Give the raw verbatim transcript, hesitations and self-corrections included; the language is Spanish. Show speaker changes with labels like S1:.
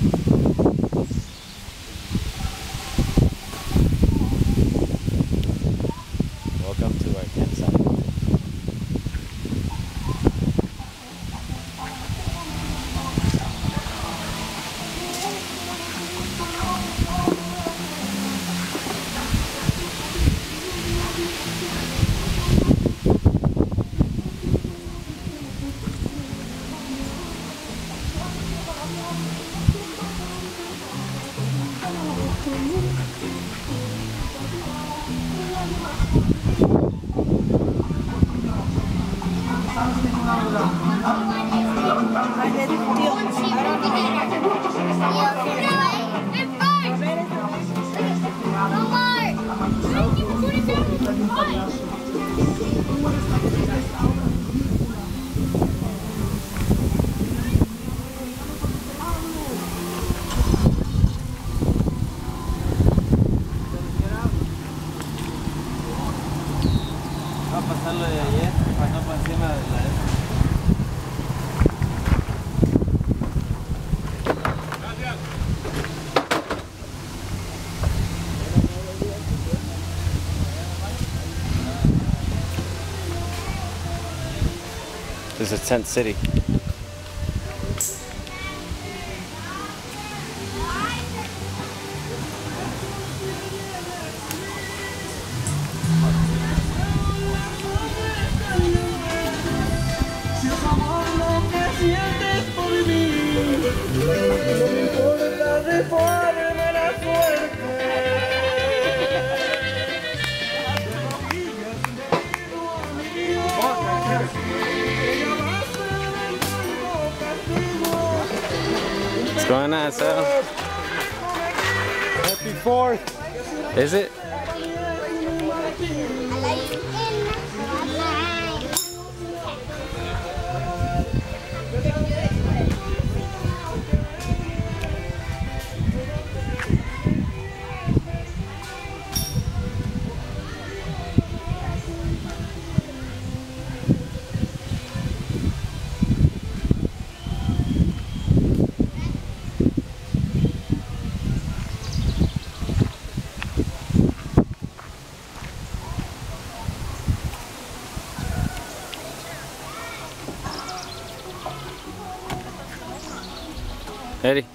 S1: Welcome to our campsite.
S2: Va a pasar lo de ayer, pasó por encima de la esta.
S1: This is Tent City. What's going on, Sal?
S3: Happy fourth.
S1: Is it? Eddie.